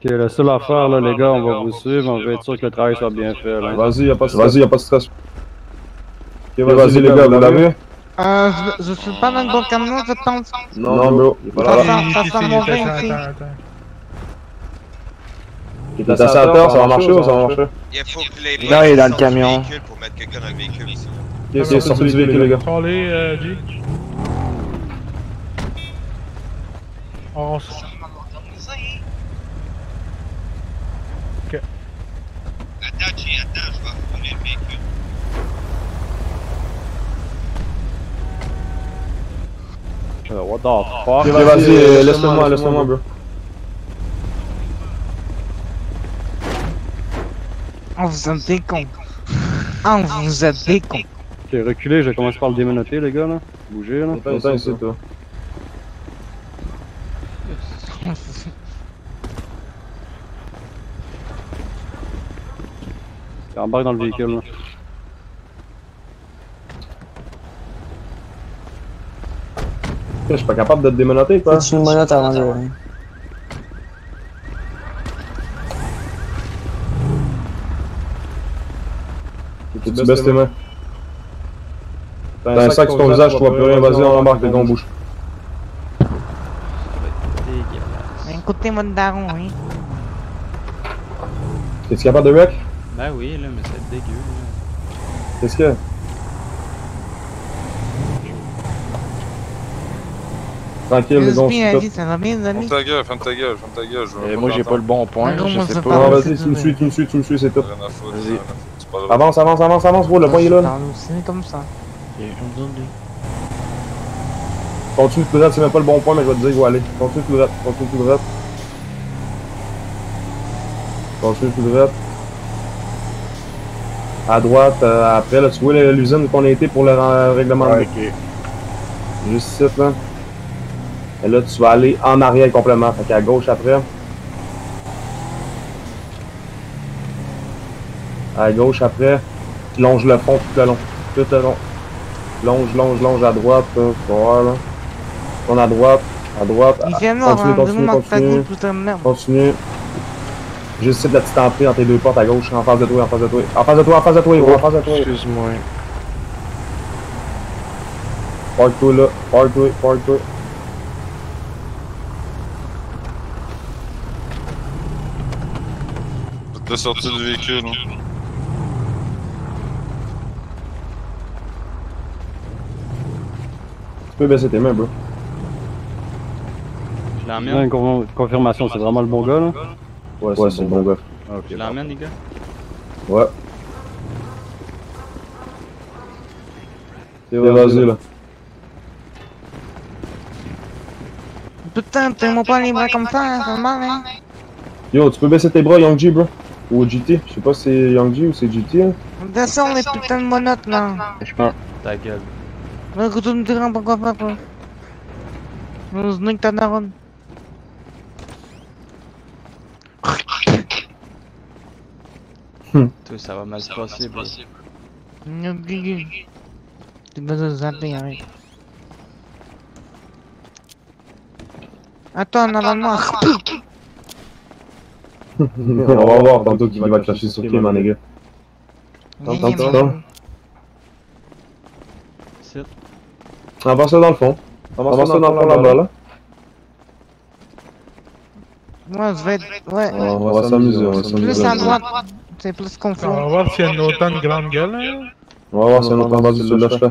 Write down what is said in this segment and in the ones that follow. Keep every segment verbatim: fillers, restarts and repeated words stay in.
Ok, la seule affaire, là, les gars, on va vous suivre, on va être sûr que le travail soit bien fait, là. Vas-y, y'a pas de stress. Vas-y, y'a pas de stress. Ok, vas-y, les gars, vous l'avez? Euh, je, je suis pas dans le bon camion, je pense. Non, bro. Ça sent, ça sent mauvais ici. T'es assis à terre, ça va marcher ou ça va marcher? Il faut que les Non, il est dans le camion. pour mettre quelqu'un dans le véhicule ici. Ok, c'est sorti du véhicule, les gars. Parlez, euh, G. On s... Ok. Attends, G, attends, je vais rouler le véhicule. Uh, what the fuck? Ok, vas-y, laisse-le-moi, laisse-le-moi, bro. Oh, vous êtes des cons. Oh, vous êtes des cons. Ok, reculez, je commence par le démonoter, les gars, là. Bougez, là. Attends ici, toi. Embarque dans le véhicule, là. Je suis pas capable de te démonoter, quoi. C'est une monote avant de... Tu baisses tes mains. T'as un sac sur ton visage, tu vois plus rien, vas-y, on embarque, les gars, on bouge. Écoutez, mon daron, oui. T'es-tu capable de wreck? Ben oui, là, mais c'est dégueu, là. Qu'est-ce que? Tranquille, les gars, on se vie, ça va bien, les amis. Ferme ta gueule, ferme ta gueule, ferme ta gueule. Je veux Moi, j'ai pas le bon point, Non, je moi, sais ça pas. parle. Non, vas-y, tu me suis, tu me suis, tu me suis, c'est tout. Rien à foutre, Vas-y. rien à foutre, c'est pas grave. Avance, avance, avance, avance, gros, le point il est là. là. C'est comme ça. Continue tout droit, c'est même pas le bon point, mais je vais te dire où aller. Continue tout droit, continue tout droit. Continue tout droit. À droite, euh, après, là, tu vois l'usine où on a été pour le euh, règlement de Ok. Juste ici, là. Et là, tu vas aller en arrière complètement. Fait qu'à gauche après. À gauche après. Tu longes le fond tout le long. Tout le long. Longe, longe, longe à droite. Là. Tu vas voir, là. Tourne à droite. À droite. Il fait noir, Continue, hein. continue, Dis-moi que ta continue. gueule, putain de merde. Continue. Juste ici, la petite entrée entre les deux portes à gauche. En face de toi, en face de toi. En face de toi, en face de toi, en face de toi. Excuse-moi. Park-toi là. Park-toi, park-toi. T'es sorti du véhicule. Hein. Tu peux baisser tes mains, bro. Je Là, l'emmène. une con- confirmation, c'est vraiment le bon gars, là? Ouais, ouais c'est bon gars. Ok. Je l'emmène, les gars. Ouais. Et vas-y là. Putain, t'es-moi pas les bras comme ça, hein, ça marche, hein. Yo, tu peux baisser tes bras, Young G, bro. Ou G T. Je sais pas si c'est Young G ou c'est G T. Hein. Descends les putains de monotes, là. Je prends ta gueule. Là, que tu me diras pas quoi faire, quoi. Je se nique ta daronne. Toi, ça va mal se passer, bro. T'as besoin de zapper, arrête. Attends, en avant de moi. On va voir tantôt qui va cracher sur qui, mon gars. T'entends ça? C'est... On va ça dans le fond. On va ça dans le fond là-bas, là. Moi, je vais être... Ouais. On va s'amuser, on va Plus s'amuser. à droite. C'est plus On va confort. voir s'il y a une autant de grande gueule, hein. On va voir si on entend vas-y, celui-là, je fais.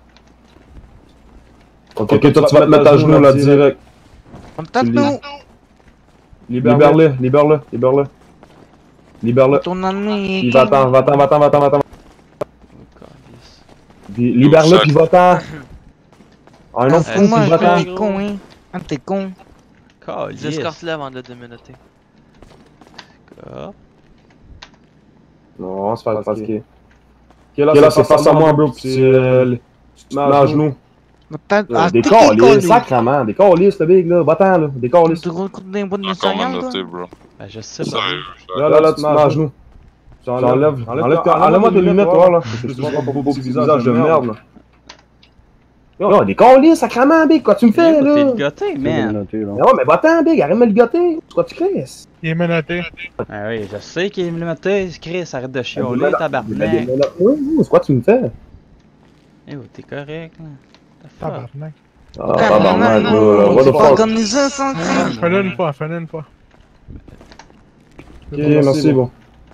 Ok, toi, tu vas te mettre à genoux, là, direct. On tape nous. Libère-le, libère-le, libère-le. Libère-le. Ton ami. Il va-t'en, va-t'en, va-t'en, va-t'en, va-t'en. Oh, calice. Libère-le, puis va-t'en. Ah non, fou, Moi, puis va-t'en. t'es con, hein. Ah, t'es con. Calice. Escorte-le avant de le démonoter. Ah. Non, on va se faire fatiguer. Ok, là, c'est face à moi, bro, puis tu euh, tu te mets à genoux. Ah, Des câlisses, sacrement, des câlisses, le big, là, va-t'en, là, des câlisses. Tu recoutes des bouts de Encore soignant, menotté, toi? bro. Ben, je sais pas. Sérieux. Là, là, là, tu te mets à genoux. Tu enlèves, enlève-moi tes lunettes, toi, là. C'est pas pour beau petit visage de merde, là. Yo, des colis, sacrément, Big, quoi tu me fais, T'es là? le gâté, man. Noté, là. Mais ouais, mais va-t'en, Big, arrête de me le gâter. Quoi tu crées? Il est menotté. Ah oui, je sais qu'il est menotté. Chris, arrête de chialer, Mais tabarnak. des- Oui, oui, c'est quoi tu me fais? Eh oh, t'es correct, là. The fuck? Tabarnak. Ah, tabarnak, là, what C'est the pas fuck? organisé, ça, tu sais. Fais-le une fois, fais-le une fois. Ok, merci, bon.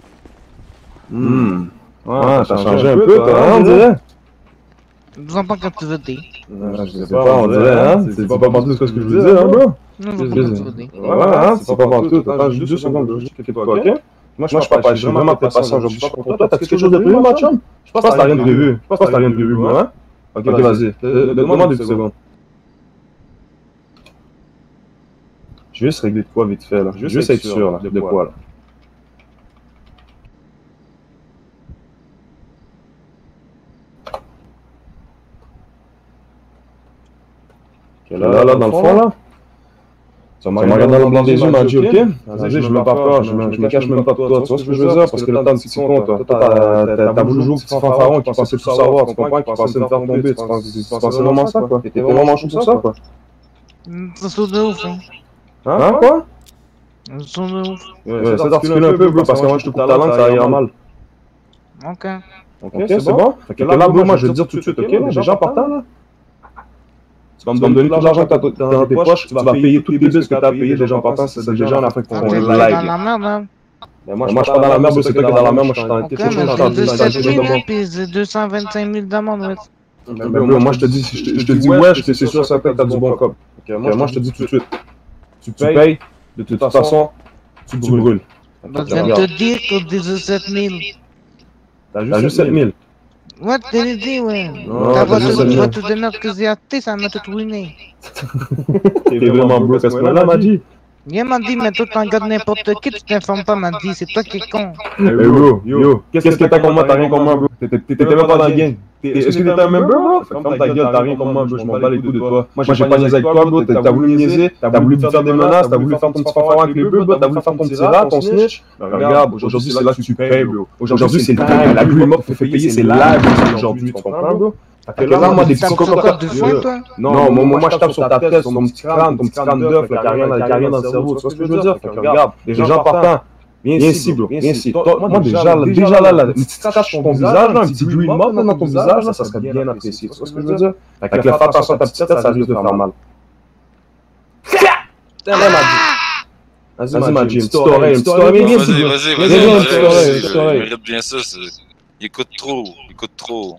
Hmm. Ouais, t'as changé un peu, toi, hein, on dirait? Nous en pas quand tu veux dire. Je sais pas, on dirait, hein? C'est pas partout ce que je veux dire, hein, bro? Nous en pas quand tu veux dire. Ouais, hein? C'est pas partout. Attends, juste deux secondes, bro. Juste quelques fois, ok? Moi, je suis pas je suis vraiment pas patient aujourd'hui. Je suis pas pour toi. T'as-tu quelque chose de prévu, ma chum? Je pense que t'as rien de prévu. Je pense que t'as rien de prévu, moi, hein? Ok, vas-y. Donne-moi deux secondes. Je vais juste régler de quoi vite fait, là. Je vais juste être sûr, là, de quoi, là. Ok, là, là, dans le fond, là. Tu vas me regarder dans le blanc des yeux, m'a dit, ok? Vas-y, je me pas peur, je me je me cache même pas de toi. Tu vois ce que je veux dire? Parce que le temps de petit con, toi, t'as t'as voulu jouer au petit fanfaron qui pensait tout savoir, tu comprends? Qui pensait me faire tomber. Tu pensais vraiment ça, quoi? T'étais vraiment chaud pour ça, quoi? Ça saute de ouf, hein. Hein, quoi? Ça saute de ouf. Ouais, essaie d'articuler un peu, bro, parce que moi, je te coupe ta langue, ça ira mal. Ok. Ok, c'est bon? Fait que là, bro, moi, je vais te dire tout de suite, ok? Les gens partant, là. Tu vas me donner tout l'argent que t'as dans tes poches, tu vas payer toutes les billes que t'as payées des gens partants, c'est des gens en Afrique qui Ok, font t'es le dans live. la merde, hein. Mais moi, je suis pas dans la merde, c'est toi qui es dans la merde, moi, je suis dans Ok, tes mais choses, je j'ai suis deux sept mille, dans hein, pis j'ai deux cent vingt-cinq mille d'amende, ouais. Mais bro, moi, je te dis, je te- je te dis, ouais, je te c'est sûr, certain que t'as du bon cop. Moi, je te dis tout de suite, tu payes, de toute façon, tu brûles. Bah, je viens de te dire que dix-sept mille. T'as juste sept mille. Ouais, tu l'as dit, ouais. Non, Ta t'as juste voiture, sept tu mille. vas te donner que j'ai acheté, ça m'a tout ruiné. T'es vraiment broke à ce point-là, m'a dit. Il m'a dit, mais toi, t'en gardes n'importe qui, tu t'informes pas, m'a dit, c'est toi qui es con. Hey bro, yo, qu'est-ce que t'as contre moi? T'as rien contre moi, bro. T'étais même pas dans le game. Est-ce que t'étais un member, bro? Ferme ta gueule, t'as rien contre moi, bro. Je m'en bats les couilles de toi. Moi, j'ai pas niaisé avec toi, bro. T'as voulu me niaiser, t'as voulu me faire des menaces, t'as voulu faire ton petit fanfaron avec les bœufs, t'as voulu faire ton petit rat, ton snitch. Regarde, aujourd'hui, c'est là que tu payes, bro. Aujourd'hui, c'est le temps. La pluie morte fait payer, c'est là aujourd'hui, tu comprends, bro? Fait que là, moi, des petits code de foin, toi? Non, moi, moi, je tape sur ta tête, sur ton petit crâne, ton petit crâne d'œuf, qui a rien dans le cerveau. Tu vois ce que je veux dire? Fait que regarde, les gens partants. Viens ici, bro, viens ici. Toi, moi, déjà, là, déjà là, là, une petite tache sur ton visage, là, un petit green mort dans ton visage, là, ça serait bien apprécié. Tu vois ce que je veux dire? Fait que fais attention à ta petite tête, ça risque de faire mal. Vas-y, ma Jim, une petite oreille, une petite oreille, viens ici. Vas-y, vas-y, Viens, vas-y, viens, une vas-y, petite oreille, une vas-y, petite il oreille. mérite bien ça, c'est- il écoute trop, il écoute trop.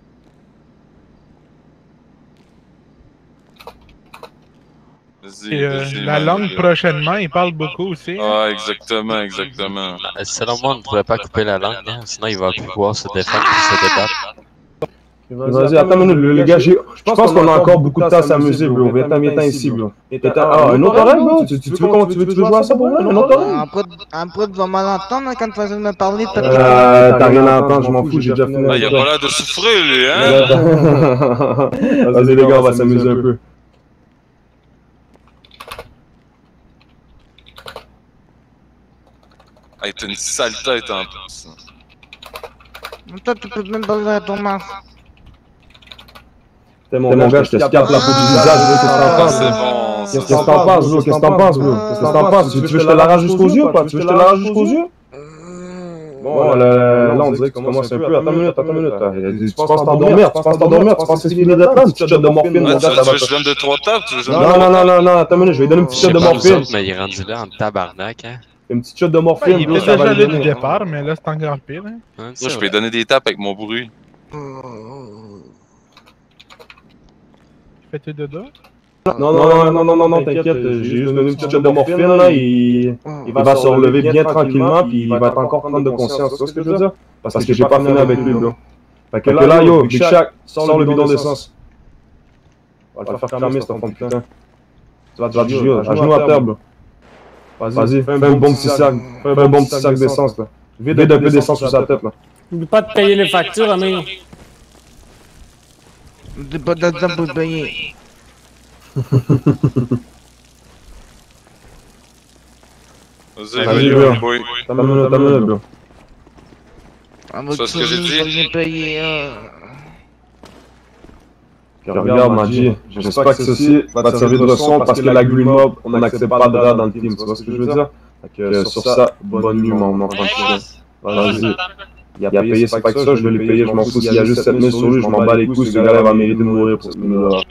Vas-y, Et euh, vas-y, la man, langue gars. prochainement, il parle beaucoup aussi. hein. Ah, exactement, exactement. Euh, Selon moi, on ne pourrait pas couper la langue, hein, sinon il va pouvoir se défendre et se débattre. Vas-y, attends une minute, les gars, j'ai- je pense qu'on a encore beaucoup de temps à s'amuser, bro. Viens-t'en, viens-t'en ici, bro. Ah, un autre oreille, bro? Tu tu veux comment tu veux tu veux jouer à ça pour moi? Un autre oreille? Après, après, tu vas mal entendre hein, quand tu vas me parler de ta Euh, t'as rien à entendre, je m'en fous, j'ai déjà fini. Ah, il a pas l'air de souffrir, lui, hein? Vas-y, les gars, on va s'amuser un peu. Ah, t'as une sale tête en plus. Toi, tu peux même parler à ton masque. T'es mon gars, je te scape la peau du visage, bro, qu'est-ce que t'en Ah, penses? c'est bon, ça. Qu'est-ce que t'en penses, bro? Qu'est-ce que t'en penses, bro? Qu'est-ce que t'en penses? Tu veux que je te l'arrache jusqu'aux yeux ou pas? Tu veux que je te l'arrache jusqu'aux yeux? Bon, là, là, on dirait que tu commences un peu. Attends une minute, attends une minute. Tu penses t'endormir, tu penses t'endormir, tu penses que c'est fini d'être là, une petite shot de morphine, Ouais, mon tu gars, veux ça que va je te... donne deux, trois tapes? Tu veux que je donne Non, deux, non, trois non, non, non, attends une minute, je vais lui donner une Je petite sais shot de pas nous morphine. autres, mais il est rendu là en tabarnak, hein. Une petite shot de Ouais, morphine, il bro, était ça va déjà lui là du donner. départ, mais là, c'est encore pire. Hein. Hein, Moi, c'est je peux vrai. lui donner des tapes avec mon bruit. Fais-tu de dos? Non, non, non, non, non, non, t'inquiète, j'ai juste donné une petite shot de morphine, là, il... Il va se relever bien tranquillement, puis il va être encore prendre de conscience, tu vois ce que je veux dire? Parce que j'ai pas fini avec lui, bro. Fait que là, yo, Big Shaq, sors le bidon d'essence. On va le faire fermer, cet enfant de putain. Tu vas te jouer, à genoux à terre, bro. Vas-y, fais un bon petit sac, fais un bon petit sac d'essence, là. Vide un peu d'essence sur sa tête, là. N'oublie pas de payer les factures, Amir. T'es pas d'argent pour payer. Vas-y, Vas-y, vas-y, bro. boy. T'as une minute, t'as une minute, bro. Ah, bah, C'est ce que j'ai tu dit. vas bien payer, euh. Puis regarde, Maji, j'espère que ceci va te servir de leçon parce que la Green Mob, on n'accepte pas de rats dans le team, tu vois ce que je veux dire? Fait que sur ça, bonne nuit, mon enfant. Vas-y. Il a payé, c'est pas que ça, je vais les payer, je m'en fous. S'il y a juste sept mille sur lui, je m'en bats les couilles, ce gars-là va mériter de mourir pour ce mille-là.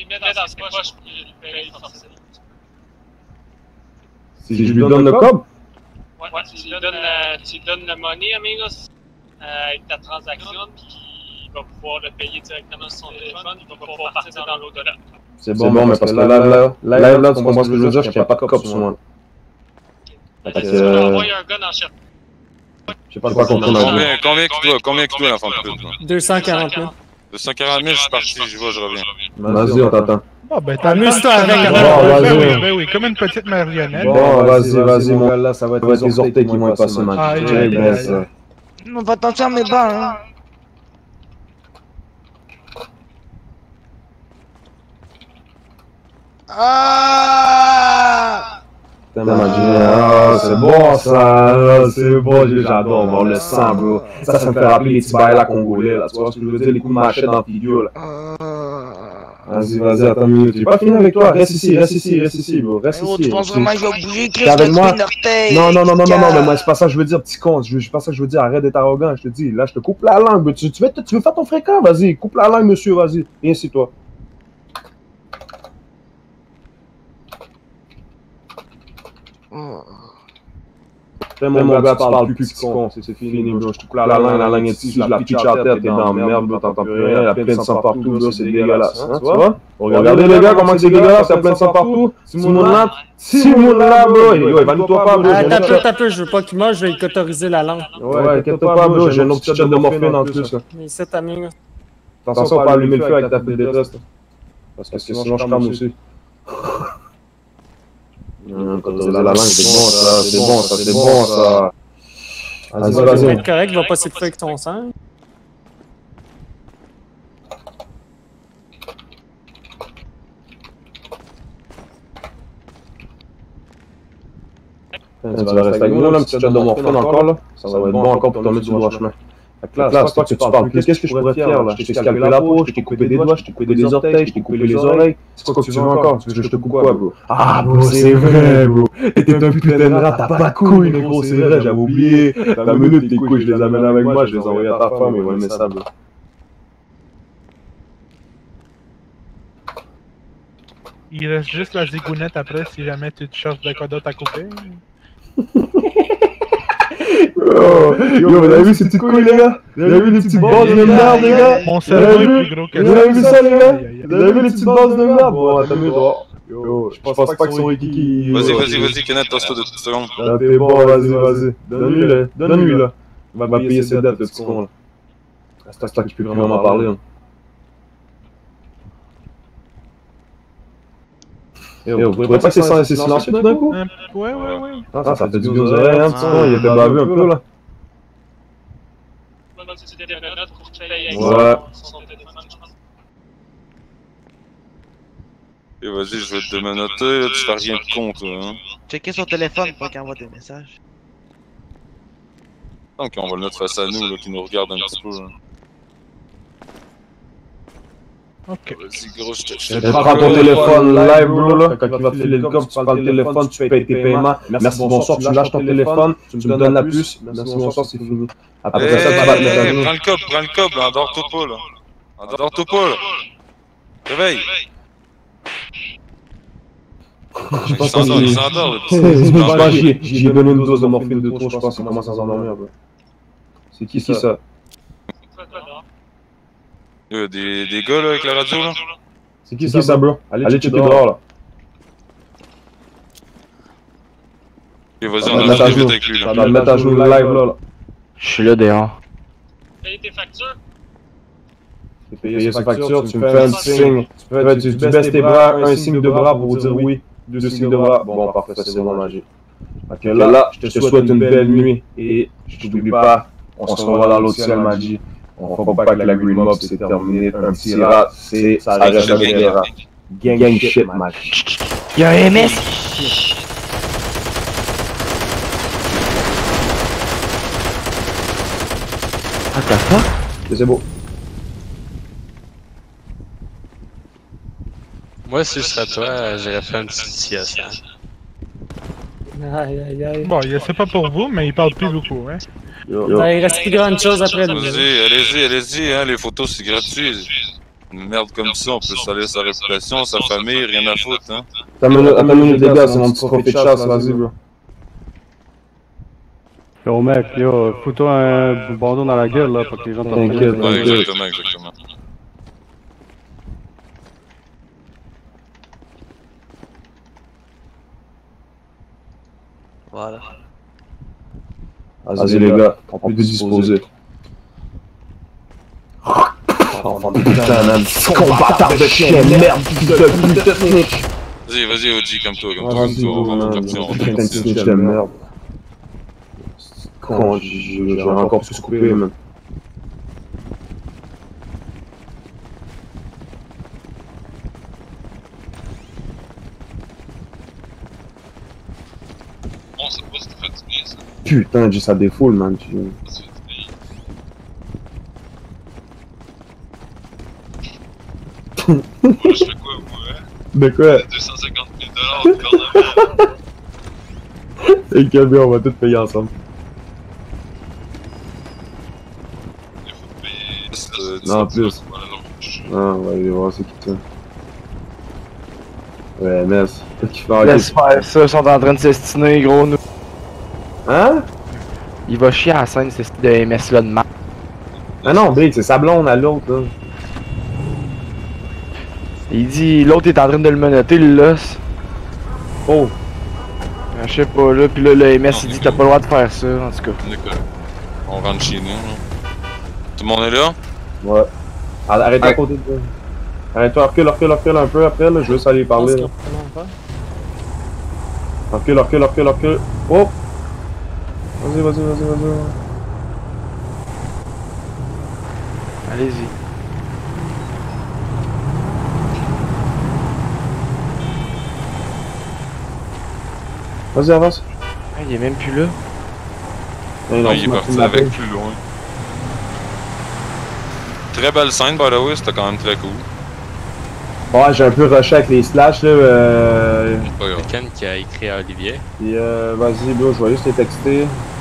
Si je lui donne le cob? Ouais, tu lui donnes, euh, tu lui donnes le money, amigos, euh, avec ta transaction, puis il va pouvoir le payer directement sur son téléphone, il va pouvoir partir dans l'au-delà. C'est bon, mais parce que là, là, là, là, tu comprends ce que je veux dire, je tiens pas de cob sur moi. Fait que tu peux envoyer un gun en chef. Je sais pas quoi comprendre. Combien, combien que toi, combien que toi, l'enfant de pute? deux cent quarante mille. deux cent quarante mille, je suis parti, je vois, je reviens. Vas-y, on t'attend. Ah, ben, t'as Amuse-toi avec, Ben vas-y. oui, ben oui, comme une petite marionnette. Bon, vas-y, vas-y, mon gars, là, ça va être les orteils qui vont être passés, man. Aïe, Très aïe, bien, aïe. ça. On va attention à mes bas, hein. Ah! Putain, Maji, ah, c'est bon, ça, ah, c'est bon, j'adore voir le sang, bro. Ça, ça me fait rappeler les petits bails là congolais, là, tu vois ce que je veux dire, les coups de machette dans la figure, là. Vas-y, vas-y, attends une minute, j'ai pas fini avec toi, reste ici, reste ici, reste ici, bro, reste Oh, ici. tu penses vraiment que je vais bouger, Chris, T'es avec le moi? spin orteil? Non, non, non, non, non, non, mais moi, c'est pas ça que je veux dire, petit con, je- c'est pas ça que je veux dire, arrête d'être arrogant, je te dis, là, je te coupe la langue, tu, tu, veux, tu veux faire ton fréquent, vas-y, coupe la langue, monsieur, vas-y, viens ici, toi. Putain, mon gars, tu parles plus, petit con, c'est fini, bro, je te coupe la langue, la langue est ici, je la pitch à terre, t'es dans la merde, bro, t'entends plus rien, la pleine de sang partout, bro, c'est dégueulasse, hein, tu vois? Regardez les gars, comment c'est dégueulasse, y'a plein de sang partout, Simon là, Simon là, bro, yo, évanouis-toi pas, bro, Ah, j'ai t'as un peu, autre- t'as peu, je veux pas qu'il mange, je vais lui cautoriser la langue. Ouais, inquiète-toi pas, bro, j'ai un autre petit shot de morphine en plus, là. Mais c'est ta mine. Attention à pas allumer le feu avec ta fête de test. Parce que sinon je crame aussi. Hum, Quand c'est la langue, c'est bon ça, c'est bon ça, c'est bon ça. Vas-y, Ça va vas-y. être correct, il va pas s'étouffer avec ton sang. Tu vas rester avec nous là, un petit shot de morphine encore là. Ça va être bon encore pour tomber du droit chemin. Fait que là, là, c'est pas que tu parles plus. Qu'est-ce que je pourrais te faire là? Je t'ai scalpé la peau, je t'ai coupé des doigts, je t'ai coupé des orteils, je t'ai coupé les oreilles. C'est quoi que tu veux encore? Tu veux que je te coupe quoi, bro? Ah, bro, c'est vrai, bro. T'es un putain de rat, t'as pas de couilles, gros, c'est vrai, j'avais oublié. La minute, tes couilles, je les amène avec moi, je les envoie à ta femme, et ouais, mais ça, bro. Il reste juste la zigounette après si jamais tu te cherches de quoi d'autre à couper. Oh, yo, vous avez vu ces petites couilles, les gars? Vous avez vu les petites bases de merde, les gars? Mon Vous avez cerveau est vu? plus gros que Vous avez vu ça, les gars? Aïe, aïe, aïe. Vous avez vu les petites bases de merde? Bon, attends, mais droit. Yo, je pense pas que son Rikiki. Vas-y, vas-y, vas-y, Kenneth, tasse-toi de petites secondes. Là, t'es bon, vas-y, vas-y. Donne-lui, là. Donne-lui, là. Il va payer ses dettes, le petit con, là. C'est ça que je peux vraiment parler, hein. Yo, vous trouvez pas que c'est assez silencieux tout d'un coup? Un- Ouais, ouais, ouais. Ah, ça fait du bien aux oreilles, hein, petit con. Il était bavu un peu, là. Ouais. Et vas-y, je vais te démenoter, là, tu fais rien de con, toi, hein. Checker son téléphone pour qu'il envoie des messages. Donc, on va le mettre face à nous, là, qui nous regarde un petit peu, là. Ok. Vas-y, gros, je te... je Et te- prends ton téléphone live, bro, là. Quand il va te filer le coffre, tu prends le téléphone, tu payes tes paiements. Merci, bonsoir, tu lâches ton téléphone, tu me donnes la puce. Merci, bonsoir, c'est fini. Après Hey, ça, tu vas te mettre à hey, genoux. prends le cob, prends le cob, là, endors-toi pas, là. Endors-toi pas, là. Réveille. Je pense Il s'endort, qu'il- il s'endort, le petit. Je pense pas, j'y ai- j'y ai donné une dose de morphine de trop, je pense qu'il commence à s'endormir, bro. C'est qui ça? Il y a des, des gars, là, avec la radio, là. C'est qui ça, bro? Allez checker dehors, là. Et vas-y, Ça on va a le mettre à vite genoux. avec lui, Ça là. va le mettre à genoux live, là. là. Je suis là dehors. Payer tes factures? Tu peux payer ses factures, tu me fais un petit signe. Tu fais- tu tu baisses tes bras, un signe de bras pour dire oui. Deux signes de bras. Bon, parfait, c'est bon, magique. Ok, là, là, je te souhaite une belle nuit. Et je t'oublie pas, on se revoit dans l'autre ciel, magie. On fera pas que la Green Mob, c'est terminé. Un petit rat, c'est, ça reste jamais des rats. Gang shit, magie. Y'a un M S! Ah, t'as pas? C'est beau. Moi, si je serais toi, j'aurais fait une petite sieste. Hein. Aïe, aïe, aïe. Bon, il- c'est pas pour vous, mais il parle plus beaucoup, hein. Yo, yo. Ben, il reste plus grande chose après le Allez-y, allez-y, allez-y, hein, les photos c'est gratuit. Une merde comme ça, on peut salir sa réputation, sa famille, rien à foutre, hein. Attends une minute, attends une minute, les gars, c'est mon petit trophée de chasse, vas-y, bro. Yo, mec, yo, fous-toi un bandeau dans la gueule, là, pour que les gens t'entendent. T'inquiète, Ouais, exactement, exactement. Voilà. Vas-y, les gars, on peut plus disposer. Enfant de putain, man. Combattant de chien, merde, fils de pute. Vas-y, vas-y, O G, comme toi, comme toi, Vas-y, comme toi, on va man. monter partir, on va Putain de partir. snitch de merde. Con, j'ai encore plus coupé, man. Bon, ça passe, t'es fatigué, ça. Putain, j'ai ça défoule, man. Tu... Moi, je fais quoi, moi, hein? De quoi? deux cent cinquante mille dollars au gouvernement. Et Gabi, on va tout payer ensemble. Il faut payer. Non, en plus. Voilà, donc, je- Ah, on va aller voir c'est qui ça. Ouais, M S. Qu'est-ce qu'il fait? Laisse faire ça, ils sont en train de s'estiner, gros. Nous. Hein? Il va chier à la scène, ce style de M S là de marde. Ah non, Big, c'est sa blonde à l'autre, là. Il dit, l'autre est en train de le menotter, le loss. Oh! Je sais pas, là, pis là, le M S il dit, t'as pas le droit de faire ça, en tout cas. D'accord. On rentre chez nous, là. Tout le monde est là? Ouais. Arrête à côté de toi. Arrête-toi, recule, recule, recule un peu après, là, je veux juste aller parler, là. Recule, recule, recule, recule. Oh! Vas-y, vas-y, vas-y, vas-y. Allez-y. Vas-y, avance. Ah, il est même plus là. Eh, non, Ouais, il tu est m'as- parti tu m'as avec fait. plus loin. Très belle scène, by the way, c'était quand même très cool. Ouais, j'ai un peu rushé avec les slash, là. Euh... C'est pas grave. Quelqu'un qui a écrit à Olivier. Puis, euh, vas-y, bro, je vais juste les texter.